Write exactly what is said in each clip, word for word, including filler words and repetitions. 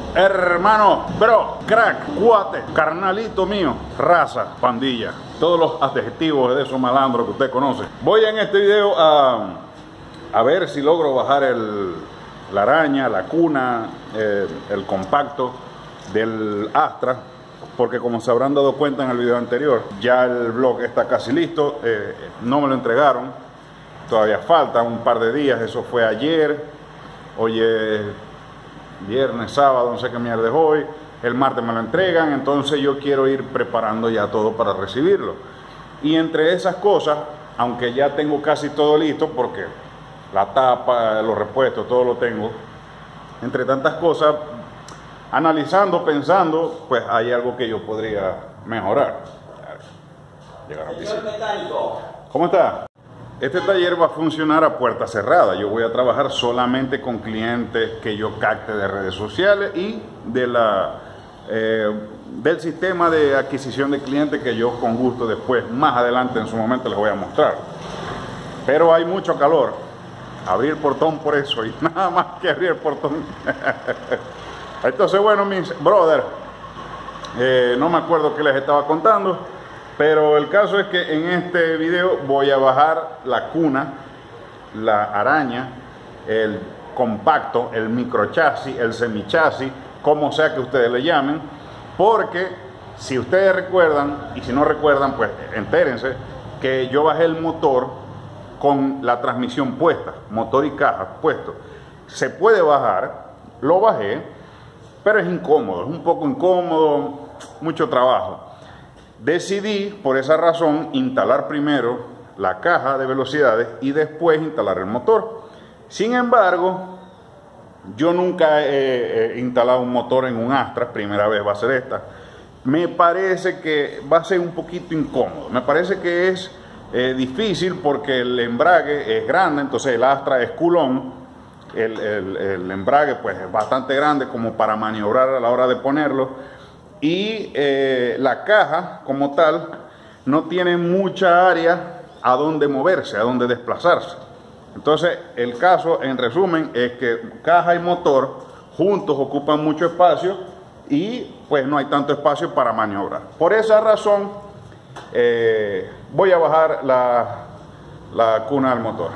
Hermano, bro, crack, cuate, carnalito mío, raza, pandilla, todos los adjetivos de esos malandros que usted conoce. Voy en este video a, a ver si logro bajar el, la araña, la cuna, eh, el compacto del Astra, porque como se habrán dado cuenta en el video anterior, ya el blog está casi listo. Eh, no me lo entregaron, todavía falta un par de días, eso fue ayer, hoy es viernes, sábado, no sé qué mierda es hoy, el martes me lo entregan, entonces yo quiero ir preparando ya todo para recibirlo. Y entre esas cosas, aunque ya tengo casi todo listo, porque la tapa, los repuestos, todo lo tengo, entre tantas cosas, analizando, pensando, pues hay algo que yo podría mejorar. Llegaron visitas. ¿Cómo está? Este taller va a funcionar a puerta cerrada. Yo voy a trabajar solamente con clientes que yo capte de redes sociales y de la, eh, del sistema de adquisición de clientes que yo con gusto después, más adelante en su momento, les voy a mostrar. Pero hay mucho calor. Abrir el portón por eso y nada más que abrir el portón. Entonces, bueno, mis brother, eh, no me acuerdo qué les estaba contando, pero el caso es que en este video voy a bajar la cuna, la araña, el compacto, el microchasis, el semichasis, como sea que ustedes le llamen, porque si ustedes recuerdan, y si no recuerdan, pues entérense, que yo bajé el motor con la transmisión puesta, motor y caja puesto. Se puede bajar, lo bajé, pero es incómodo, es un poco incómodo, mucho trabajo. Decidí, por esa razón, instalar primero la caja de velocidades y después instalar el motor. Sin embargo, yo nunca he, he instalado un motor en un Astra, primera vez va a ser esta. Me parece que va a ser un poquito incómodo, me parece que es eh, difícil porque el embrague es grande, entonces el Astra es culón. El, el, el embrague pues es bastante grande como para maniobrar a la hora de ponerlo, y eh, la caja como tal no tiene mucha área a donde moverse, a donde desplazarse. Entonces el caso en resumen es que caja y motor juntos ocupan mucho espacio y pues no hay tanto espacio para maniobrar. Por esa razón eh, voy a bajar la, la cuna del motor.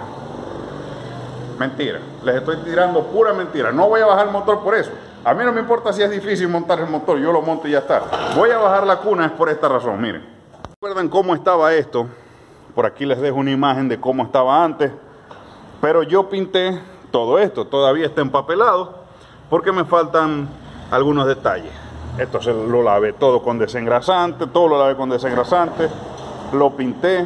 Mentira, les estoy tirando pura mentira. No voy a bajar el motor por eso. A mí no me importa si es difícil montar el motor, yo lo monto y ya está. Voy a bajar la cuna es por esta razón, miren. ¿Recuerdan cómo estaba esto? Por aquí les dejo una imagen de cómo estaba antes. Pero yo pinté todo esto, todavía está empapelado, porque me faltan algunos detalles. Esto se lo lavé todo con desengrasante, todo lo lavé con desengrasante, lo pinté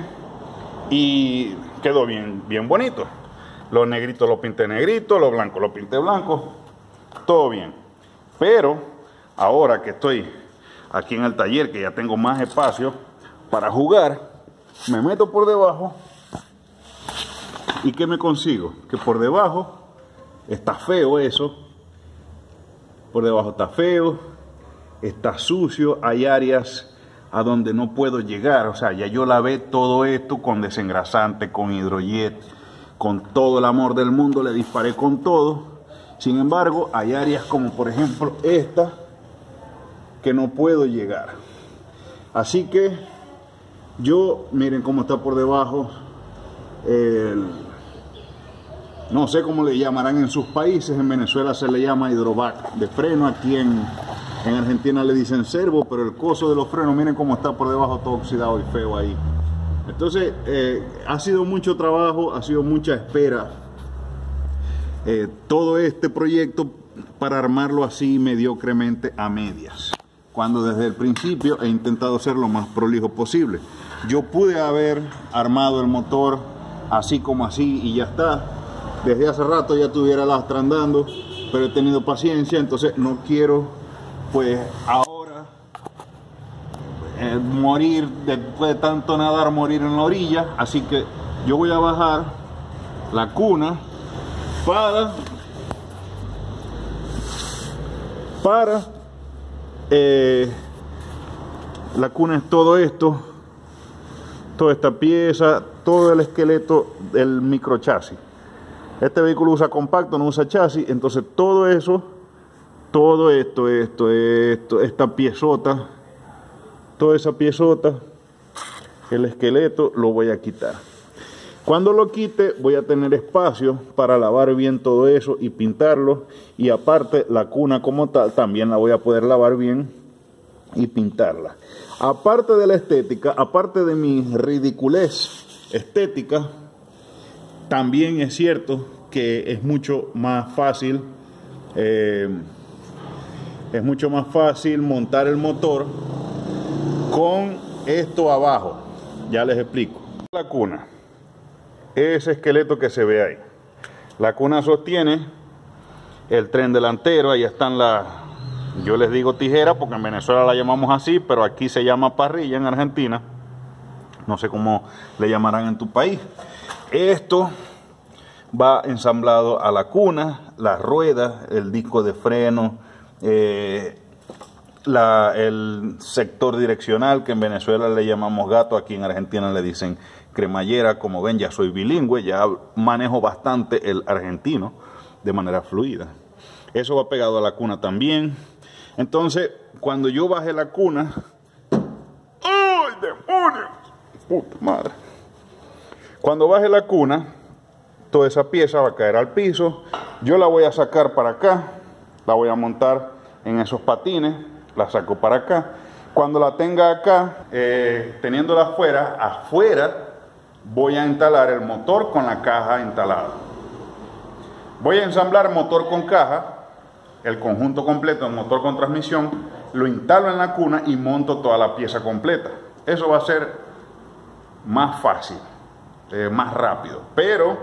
y quedó bien, bien bonito. Los negritos lo pinté negrito, los blancos lo pinté blanco, todo bien. Pero ahora que estoy aquí en el taller, que ya tengo más espacio para jugar, me meto por debajo y ¿qué me consigo? Que por debajo está feo eso, por debajo está feo, está sucio, hay áreas a donde no puedo llegar. O sea, ya yo lavé todo esto con desengrasante, con hidrojet, con todo el amor del mundo, le disparé con todo. Sin embargo, hay áreas como por ejemplo esta que no puedo llegar. Así que yo, miren cómo está por debajo el, no sé cómo le llamarán en sus países. En Venezuela se le llama hidrovac de freno, aquí en, en Argentina le dicen servo, pero el coso de los frenos, miren cómo está por debajo todo oxidado y feo ahí. Entonces, eh, ha sido mucho trabajo, ha sido mucha espera. Eh, todo este proyecto para armarlo así mediocremente a medias, cuando desde el principio he intentado ser lo más prolijo posible. Yo pude haber armado el motor así como así y ya está. Desde hace rato ya tuviera el Astra andando, pero he tenido paciencia, entonces no quiero pues ahora Eh, morir, después de tanto nadar, morir en la orilla. Así que yo voy a bajar la cuna para para eh, la cuna es todo esto, toda esta pieza, todo el esqueleto del microchasis. Este vehículo usa compacto, no usa chasis, entonces todo eso todo esto, esto, esto, esta piezota, toda esa piezota, el esqueleto lo voy a quitar. Cuando lo quite voy a tener espacio para lavar bien todo eso y pintarlo, y aparte la cuna como tal también la voy a poder lavar bien y pintarla. Aparte de la estética, aparte de mi ridiculez estética, también es cierto que es mucho más fácil eh, es mucho más fácil montar el motor con esto abajo. Ya les explico. La cuna, ese esqueleto que se ve ahí, la cuna sostiene el tren delantero. Ahí están las, yo les digo tijera porque en Venezuela la llamamos así, pero aquí se llama parrilla en Argentina. No sé cómo le llamarán en tu país. Esto va ensamblado a la cuna, las ruedas, el disco de freno, eh, la, el sector direccional, que en Venezuela le llamamos gato, aquí en Argentina le dicen cremallera. Como ven, ya soy bilingüe, ya manejo bastante el argentino de manera fluida. Eso va pegado a la cuna también. Entonces, cuando yo baje la cuna, ¡ay, demonios! ¡Puta madre! Cuando baje la cuna, toda esa pieza va a caer al piso. Yo la voy a sacar para acá, la voy a montar en esos patines, la saco para acá. Cuando la tenga acá, eh, teniéndola afuera, afuera voy a instalar el motor con la caja instalada. Voy a ensamblar motor con caja, el conjunto completo, el motor con transmisión, lo instalo en la cuna y monto toda la pieza completa. Eso va a ser más fácil, eh, más rápido, pero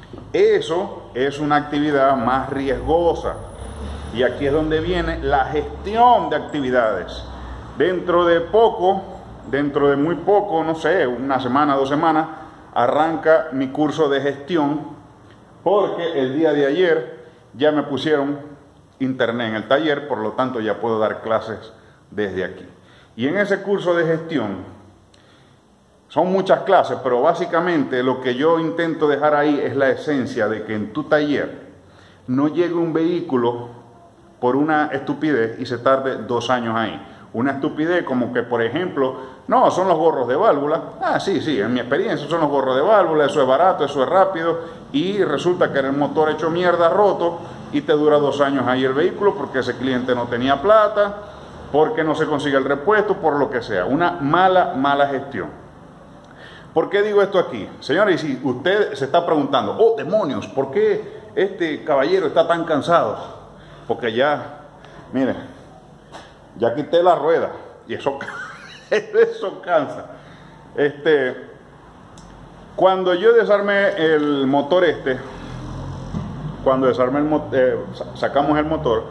eso es una actividad más riesgosa, y aquí es donde viene la gestión de actividades. Dentro de poco, dentro de muy poco, no sé, una semana, dos semanas, arranca mi curso de gestión, porque el día de ayer ya me pusieron internet en el taller, por lo tanto ya puedo dar clases desde aquí. Y en ese curso de gestión son muchas clases, pero básicamente lo que yo intento dejar ahí es la esencia de que en tu taller no llegue un vehículo por una estupidez y se tarde dos años ahí. Una estupidez como que, por ejemplo, no, son los gorros de válvula. Ah, sí, sí, en mi experiencia son los gorros de válvula, eso es barato, eso es rápido, y resulta que era el motor hecho mierda, roto, y te dura dos años ahí el vehículo porque ese cliente no tenía plata, porque no se consigue el repuesto, por lo que sea. Una mala, mala gestión. ¿Por qué digo esto aquí? Señores, y si usted se está preguntando, oh, demonios, ¿por qué este caballero está tan cansado? Porque ya, mire, ya quité la rueda y eso, eso cansa. Este, cuando yo desarmé el motor este, cuando desarmé el motor, eh, sacamos el motor,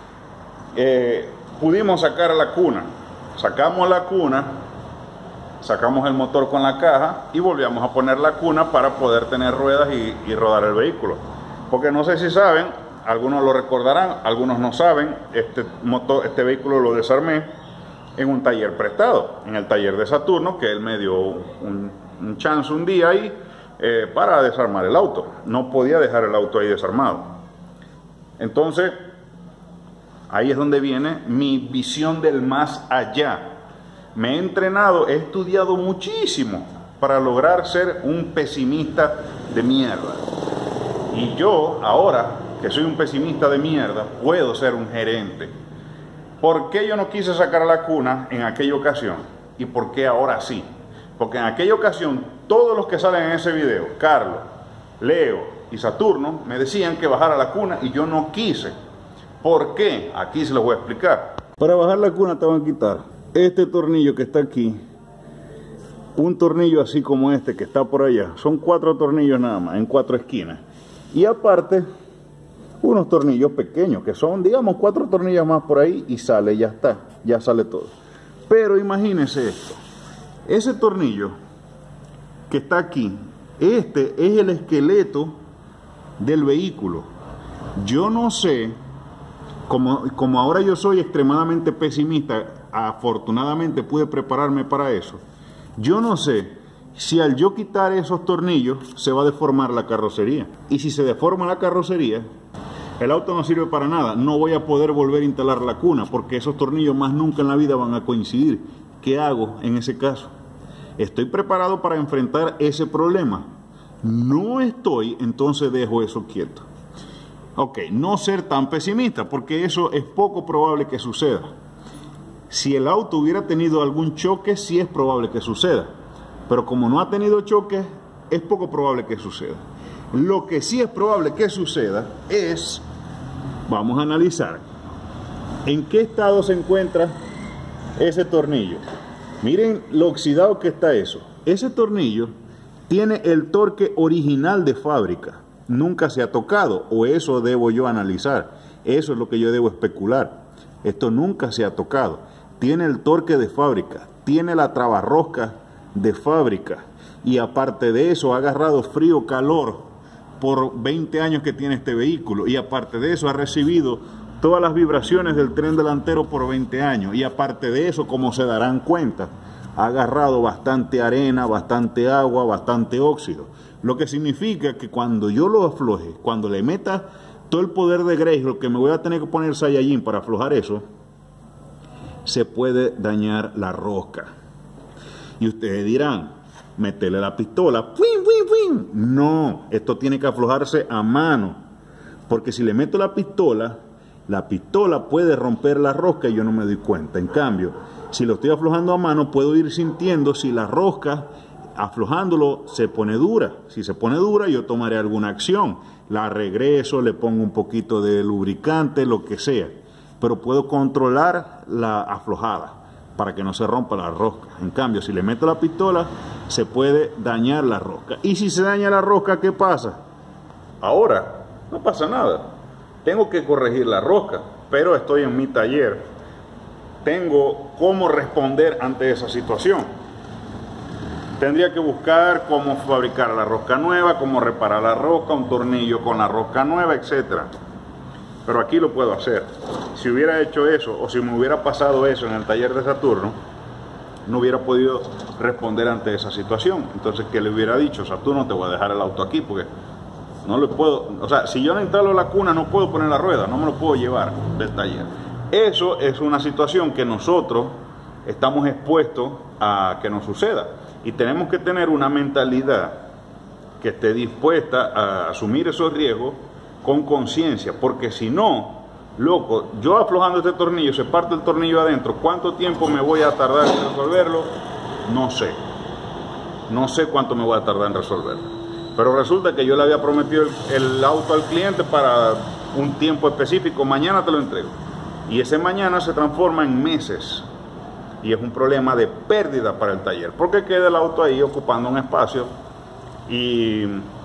eh, pudimos sacar la cuna, sacamos la cuna, sacamos el motor con la caja y volvíamos a poner la cuna para poder tener ruedas y, y rodar el vehículo. Porque no sé si saben, algunos lo recordarán, algunos no saben, este, motor, este vehículo lo desarmé en un taller prestado, en el taller de Saturno, que él me dio un, un chance un día ahí eh, para desarmar el auto. No podía dejar el auto ahí desarmado. Entonces, ahí es donde viene mi visión del más allá. Me he entrenado, he estudiado muchísimo para lograr ser un pesimista de mierda. Y yo, ahora que soy un pesimista de mierda, puedo ser un gerente. ¿Por qué yo no quise sacar la cuna en aquella ocasión? ¿Y por qué ahora sí? Porque en aquella ocasión, todos los que salen en ese video, Carlos, Leo y Saturno, me decían que bajara la cuna y yo no quise. ¿Por qué? Aquí se los voy a explicar. Para bajar la cuna te van a quitar este tornillo que está aquí, un tornillo así como este que está por allá. Son cuatro tornillos nada más, en cuatro esquinas. Y aparte, unos tornillos pequeños, que son, digamos, cuatro tornillos más por ahí y sale, ya está, ya sale todo. Pero imagínense esto, ese tornillo que está aquí, este es el esqueleto del vehículo. Yo no sé, como, como ahora yo soy extremadamente pesimista, afortunadamente pude prepararme para eso. Yo no sé si al yo quitar esos tornillos se va a deformar la carrocería. Y si se deforma la carrocería, el auto no sirve para nada, no voy a poder volver a instalar la cuna porque esos tornillos más nunca en la vida van a coincidir. ¿Qué hago en ese caso? ¿Estoy preparado para enfrentar ese problema? No estoy, entonces dejo eso quieto. Ok, no ser tan pesimista, porque eso es poco probable que suceda. Si el auto hubiera tenido algún choque, sí es probable que suceda. Pero como no ha tenido choque, es poco probable que suceda. Lo que sí es probable que suceda es, vamos a analizar, en qué estado se encuentra ese tornillo. Miren lo oxidado que está eso. Ese tornillo tiene el torque original de fábrica. Nunca se ha tocado, o eso debo yo analizar. Eso es lo que yo debo especular. Esto nunca se ha tocado. Tiene el torque de fábrica, tiene la trabarrosca de fábrica, y aparte de eso ha agarrado frío, calor por veinte años que tiene este vehículo, y aparte de eso ha recibido todas las vibraciones del tren delantero por veinte años, y aparte de eso, como se darán cuenta, ha agarrado bastante arena, bastante agua, bastante óxido, lo que significa que cuando yo lo afloje, cuando le meta todo el poder de Grayskull, que me voy a tener que poner Saiyajin para aflojar eso, se puede dañar la rosca. Y ustedes dirán, meterle la pistola, ¡puin, puin, puin! No, esto tiene que aflojarse a mano, porque si le meto la pistola, la pistola puede romper la rosca y yo no me doy cuenta. En cambio, si lo estoy aflojando a mano, puedo ir sintiendo si la rosca, aflojándolo, se pone dura. Si se pone dura, yo tomaré alguna acción. La regreso, le pongo un poquito de lubricante, lo que sea. Pero puedo controlar la aflojada para que no se rompa la rosca. En cambio, si le meto la pistola, se puede dañar la rosca. Y si se daña la rosca, ¿qué pasa? Ahora, no pasa nada. Tengo que corregir la rosca, pero estoy en mi taller. Tengo cómo responder ante esa situación. Tendría que buscar cómo fabricar la rosca nueva, cómo reparar la rosca, un tornillo con la rosca nueva, etcétera. Pero aquí lo puedo hacer. Si hubiera hecho eso, o si me hubiera pasado eso en el taller de Saturno, no hubiera podido responder ante esa situación. Entonces, ¿qué le hubiera dicho? Saturno, te voy a dejar el auto aquí porque no le puedo, o sea, si yo no instalo la cuna, no puedo poner la rueda, no me lo puedo llevar del taller. Eso es una situación que nosotros estamos expuestos a que nos suceda. Y tenemos que tener una mentalidad que esté dispuesta a asumir esos riesgos con conciencia, porque si no, loco, yo aflojando este tornillo, se parte el tornillo adentro, ¿cuánto tiempo me voy a tardar en resolverlo? No sé, no sé cuánto me voy a tardar en resolverlo, pero resulta que yo le había prometido el, el auto al cliente para un tiempo específico, mañana te lo entrego, y ese mañana se transforma en meses, y es un problema de pérdida para el taller, porque queda el auto ahí ocupando un espacio, y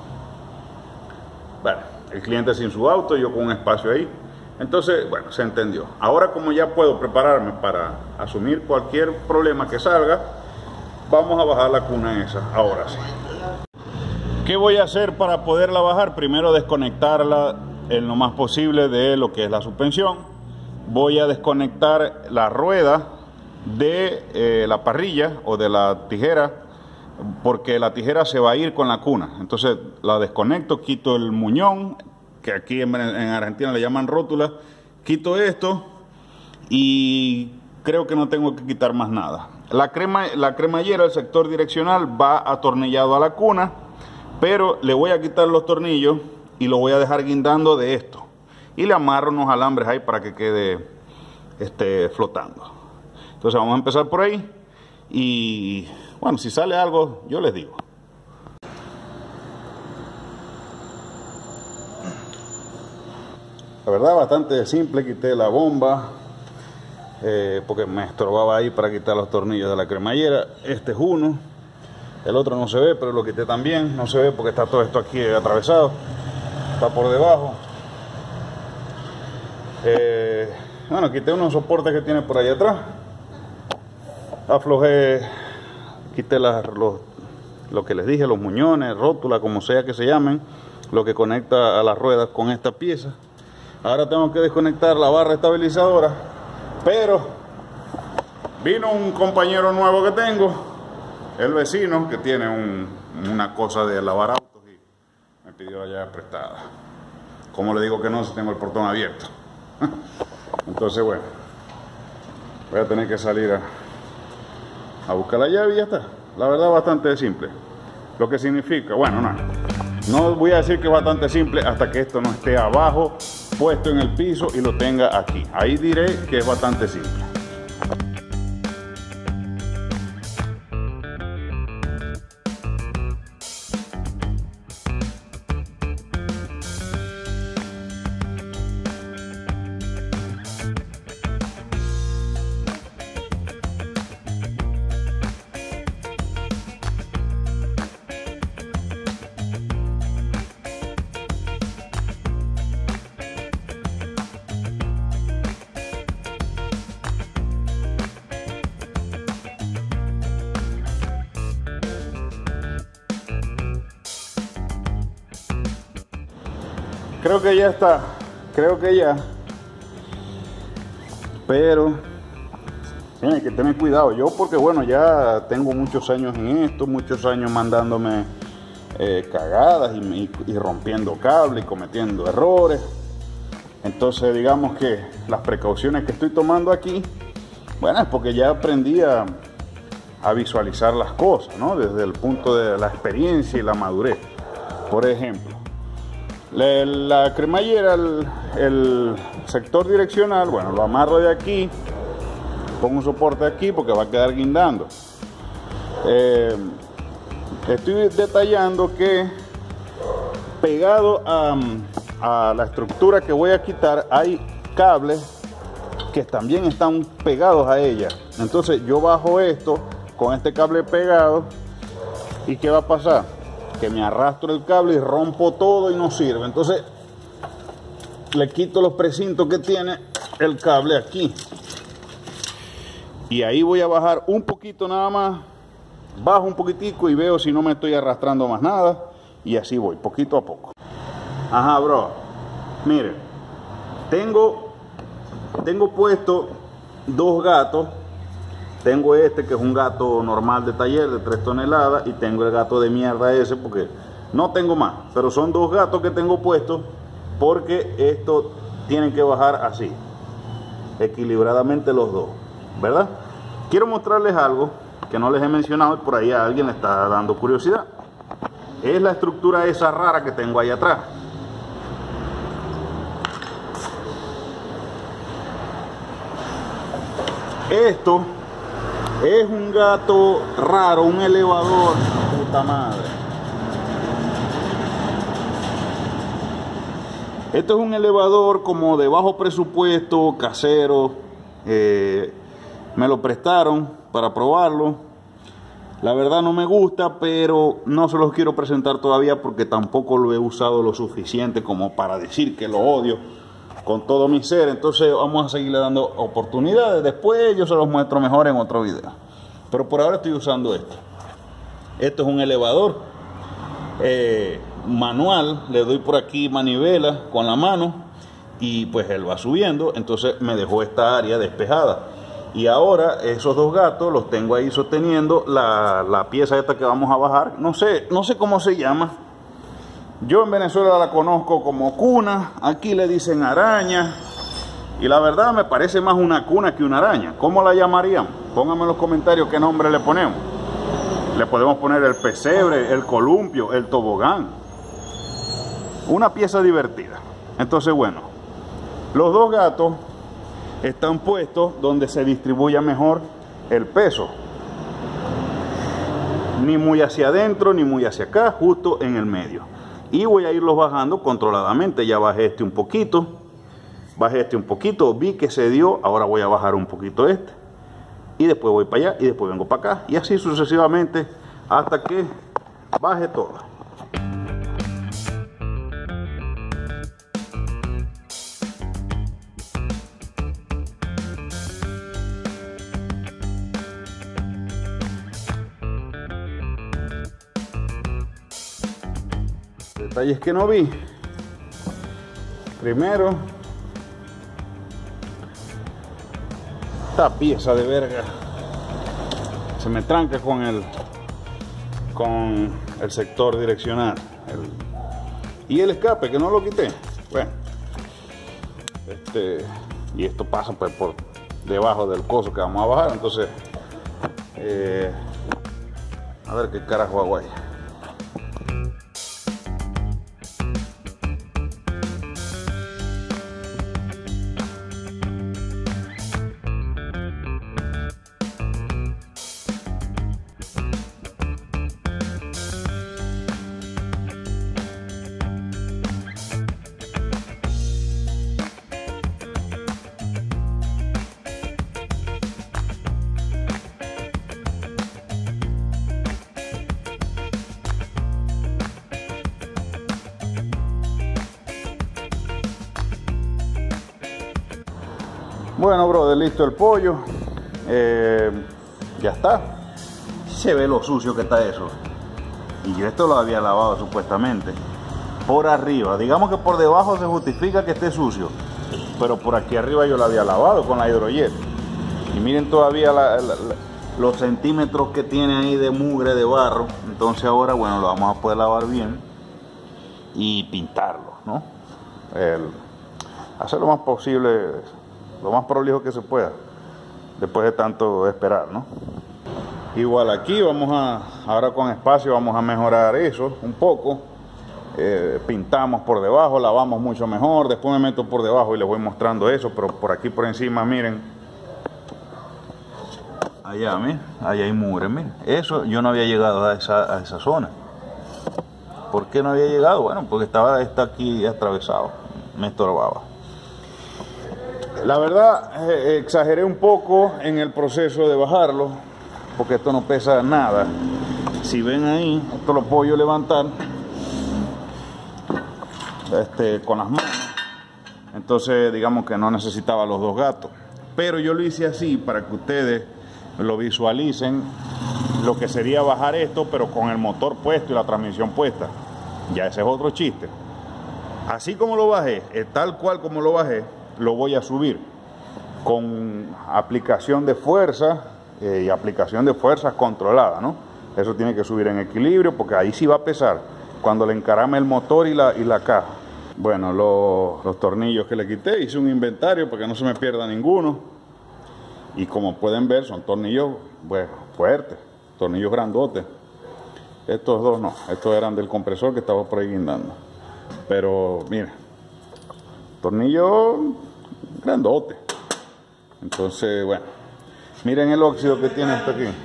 bueno, el cliente sin su auto, yo con un espacio ahí. Entonces, bueno, se entendió. Ahora, como ya puedo prepararme para asumir cualquier problema que salga, vamos a bajar la cuna esa, ahora sí. ¿Qué voy a hacer para poderla bajar? Primero, desconectarla en lo más posible de lo que es la suspensión. Voy a desconectar la rueda de eh, la parrilla o de la tijera, porque la tijera se va a ir con la cuna. Entonces la desconecto, quito el muñón, que aquí en, en Argentina le llaman rótula, quito esto y creo que no tengo que quitar más nada. La, crema, la cremallera, el sector direccional va atornillado a la cuna, pero le voy a quitar los tornillos y lo voy a dejar guindando de esto. Y le amarro unos alambres ahí para que quede este, flotando. Entonces vamos a empezar por ahí y bueno, si sale algo, yo les digo. La verdad, bastante simple. Quité la bomba eh, porque me estorbaba ahí para quitar los tornillos de la cremallera. Este es uno, el otro no se ve, pero lo quité también. No se ve porque está todo esto aquí atravesado, está por debajo. Eh, bueno, quité unos soportes que tiene por ahí atrás, aflojé, quité las, los, lo que les dije, los muñones, rótula, como sea que se llamen, lo que conecta a las ruedas con esta pieza. Ahora tengo que desconectar la barra estabilizadora, pero vino un compañero nuevo que tengo, el vecino, que tiene un, una cosa de lavar autos y me pidió allá prestada. ¿Cómo le digo que no si tengo el portón abierto? Entonces, bueno, voy a tener que salir a, a buscar la llave y ya está. La verdad, bastante simple. Lo que significa, bueno, no, no voy a decir que es bastante simple hasta que esto no esté abajo, puesto en el piso y lo tenga aquí. Ahí diré que es bastante simple. Creo que ya está, creo que ya, pero tiene que tener cuidado. Yo porque bueno, ya tengo muchos años en esto, muchos años mandándome eh, cagadas y, y, y rompiendo cable y cometiendo errores. Entonces digamos que las precauciones que estoy tomando aquí, bueno, es porque ya aprendí a, a visualizar las cosas, ¿no? Desde el punto de la experiencia y la madurez. Por ejemplo, La, la cremallera, el, el sector direccional, bueno, lo amarro de aquí, pongo un soporte aquí porque va a quedar guindando. Eh, estoy detallando que pegado a, a la estructura que voy a quitar hay cables que también están pegados a ella. Entonces yo bajo esto con este cable pegado y ¿qué va a pasar? Que me arrastro el cable y rompo todo y no sirve. Entonces le quito los precintos que tiene el cable aquí y ahí voy a bajar un poquito nada más, bajo un poquitico y veo si no me estoy arrastrando más nada y así voy poquito a poco. Ajá, bro, mire, tengo tengo puesto dos gatos. Tengo este que es un gato normal de taller de tres toneladas y tengo el gato de mierda ese porque no tengo más. Pero son dos gatos que tengo puestos porque estos tienen que bajar así, equilibradamente los dos, ¿verdad? Quiero mostrarles algo que no les he mencionado y por ahí a alguien le está dando curiosidad. Es la estructura esa rara que tengo ahí atrás. Esto es un gato raro, un elevador, puta madre. Esto es un elevador como de bajo presupuesto, casero. Eh, me lo prestaron para probarlo. La verdad no me gusta, pero no se los quiero presentar todavía porque tampoco lo he usado lo suficiente como para decir que lo odio con todo mi ser. Entonces vamos a seguirle dando oportunidades. Después yo se los muestro mejor en otro video, pero por ahora estoy usando esto. Esto es un elevador eh, manual. Le doy por aquí manivela con la mano y pues él va subiendo. Entonces me dejó esta área despejada y ahora esos dos gatos los tengo ahí sosteniendo la, la pieza esta que vamos a bajar. No sé, no sé cómo se llama. Yo en Venezuela la conozco como cuna, aquí le dicen araña, y la verdad me parece más una cuna que una araña. ¿Cómo la llamarían? Pónganme en los comentarios qué nombre le ponemos. Le podemos poner el pesebre, el columpio, el tobogán. Una pieza divertida. Entonces, bueno, los dos gatos están puestos donde se distribuya mejor el peso. Ni muy hacia adentro, ni muy hacia acá, justo en el medio. Y voy a irlos bajando controladamente. Ya bajé este un poquito, bajé este un poquito, vi que se dio, ahora voy a bajar un poquito este, y después voy para allá, y después vengo para acá, y así sucesivamente, hasta que baje todo. Detalles que no vi. Primero, esta pieza de verga se me tranca con el con el sector direccional el, y el escape que no lo quité. Bueno, este, y esto pasa pues por debajo del coso que vamos a bajar. Entonces, eh, a ver qué carajo hago ahí. Bueno, brother, listo el pollo. Eh, ya está. Se ve lo sucio que está eso. Y yo esto lo había lavado supuestamente. Por arriba. Digamos que por debajo se justifica que esté sucio. Pero por aquí arriba yo lo había lavado con la hidrojet. Y miren todavía la, la, la, los centímetros que tiene ahí de mugre, de barro. Entonces ahora, bueno, lo vamos a poder lavar bien. Y pintarlo, ¿no? El, hacer lo más posible, lo más prolijo que se pueda, después de tanto esperar, ¿no? Igual aquí vamos a, ahora con espacio vamos a mejorar eso un poco. Eh, pintamos por debajo, lavamos mucho mejor, después me meto por debajo y les voy mostrando eso, pero por aquí por encima, miren, allá, miren, allá hay mugre, miren, eso yo no había llegado a esa, a esa zona. ¿Por qué no había llegado? Bueno, porque estaba está aquí atravesado, me estorbaba. La verdad, eh, exageré un poco en el proceso de bajarlo, porque esto no pesa nada. Si ven ahí, esto lo puedo yo levantar este, con las manos. Entonces, digamos que no necesitaba los dos gatos. Pero yo lo hice así para que ustedes lo visualicen, lo que sería bajar esto, pero con el motor puesto y la transmisión puesta. Ya ese es otro chiste. Así como lo bajé, tal cual como lo bajé, lo voy a subir con aplicación de fuerza eh, y aplicación de fuerzas controlada, ¿no? Eso tiene que subir en equilibrio porque ahí sí va a pesar cuando le encarame el motor y la, y la caja. Bueno, lo, los tornillos que le quité, hice un inventario para que no se me pierda ninguno. Y como pueden ver, son tornillos, bueno, fuertes, tornillos grandotes. Estos dos no, estos eran del compresor que estaba por ahí guindando. Pero miren, tornillo grandote. Entonces, bueno, miren el óxido que tiene esto aquí.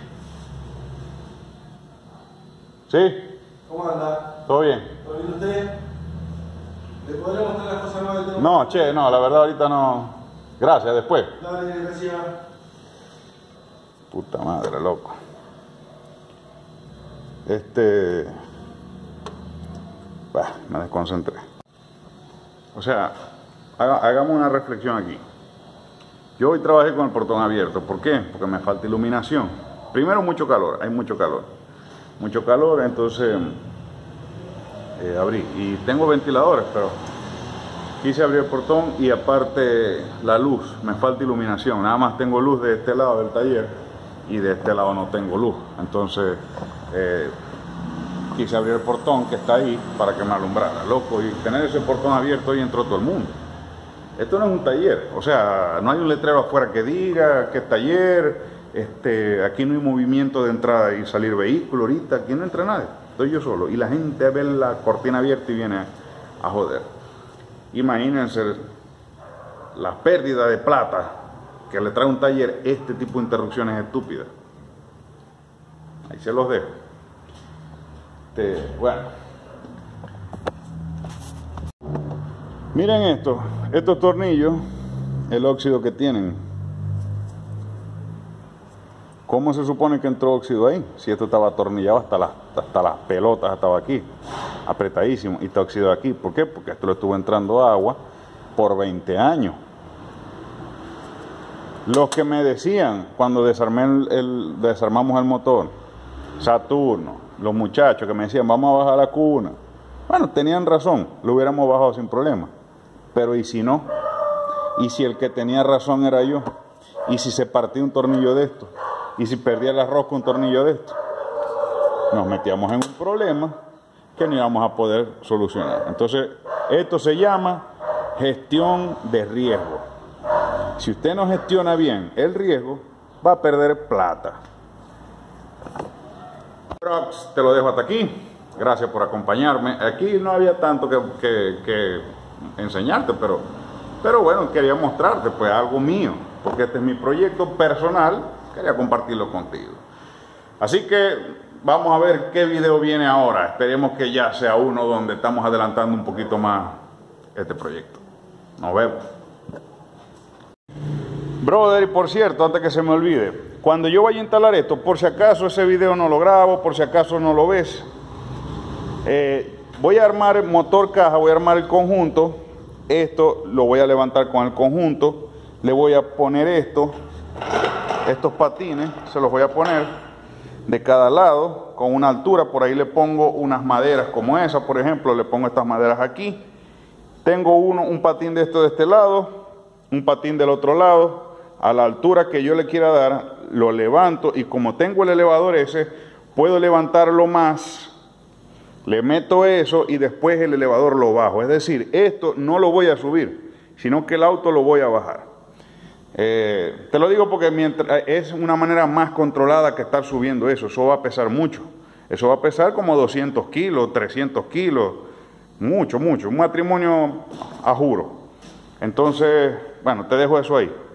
¿Sí? ¿Cómo anda? ¿Todo bien? ¿Todo bien usted? ¿Le podría mostrar las cosas nuevas del teléfono? No, che, no, la verdad ahorita no. Gracias, después. Dale, gracias. Puta madre, loco. Este... Bah, me desconcentré. O sea, haga, hagamos una reflexión aquí. Yo hoy trabajé con el portón abierto. ¿Por qué? Porque me falta iluminación. Primero, mucho calor, hay mucho calor. Mucho calor, entonces eh, abrí. Y tengo ventiladores, pero quise abrir el portón y aparte la luz. Me falta iluminación. Nada más tengo luz de este lado del taller y de este lado no tengo luz. Entonces eh, quise abrir el portón que está ahí para que me alumbrara, loco. Y tener ese portón abierto y entró todo el mundo. Esto no es un taller, o sea, no hay un letrero afuera que diga que es taller, este, aquí no hay movimiento de entrada y salir vehículo ahorita, aquí no entra nadie, estoy yo solo. Y la gente ve la cortina abierta y viene a joder. Imagínense la pérdida de plata que le trae un taller este tipo de interrupciones estúpidas. Ahí se los dejo. Este, bueno. Miren esto, estos tornillos, el óxido que tienen. ¿Cómo se supone que entró óxido ahí? Si esto estaba atornillado hasta las, hasta las pelotas, estaba aquí, apretadísimo, y está óxido aquí. ¿Por qué? Porque esto le estuvo entrando agua por veinte años. Los que me decían cuando desarmé el, el, desarmamos el motor, Saturno, los muchachos que me decían, vamos a bajar la cuna. Bueno, tenían razón, lo hubiéramos bajado sin problema. Pero ¿y si no? ¿Y si el que tenía razón era yo? ¿Y si se partía un tornillo de esto? ¿Y si perdía la rosca un tornillo de esto? Nos metíamos en un problema que no íbamos a poder solucionar. Entonces, esto se llama gestión de riesgo. Si usted no gestiona bien el riesgo, va a perder plata. Prox, te lo dejo hasta aquí. Gracias por acompañarme. Aquí no había tanto que, que, que enseñarte, pero, pero bueno, quería mostrarte pues algo mío, porque este es mi proyecto personal, quería compartirlo contigo. Así que vamos a ver qué video viene ahora. Esperemos que ya sea uno donde estamos adelantando un poquito más este proyecto. Nos vemos. Brother, y por cierto, antes que se me olvide, cuando yo vaya a instalar esto, por si acaso ese video no lo grabo, por si acaso no lo ves, eh, voy a armar motor caja, voy a armar el conjunto. Esto lo voy a levantar con el conjunto, le voy a poner esto, estos patines, se los voy a poner de cada lado con una altura. Por ahí le pongo unas maderas como esa, por ejemplo, le pongo estas maderas aquí. Tengo uno, un patín de esto de este lado, un patín del otro lado. A la altura que yo le quiera dar, lo levanto, y como tengo el elevador ese, puedo levantarlo más, le meto eso y después el elevador lo bajo. Es decir, esto no lo voy a subir, sino que el auto lo voy a bajar. Eh, te lo digo porque mientras, es una manera más controlada que estar subiendo eso. Eso va a pesar mucho. Eso va a pesar como doscientos kilos, trescientos kilos, mucho, mucho. Un matrimonio a juro. Entonces, bueno, te dejo eso ahí.